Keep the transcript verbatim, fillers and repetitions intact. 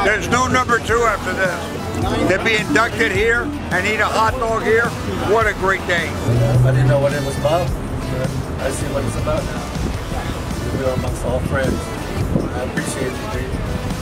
There's no number two after this. To be inducted here and eat a hot dog here, what a great day. I didn't know what it was about, but I see what it's about now. We're amongst all friends. I appreciate it, dude.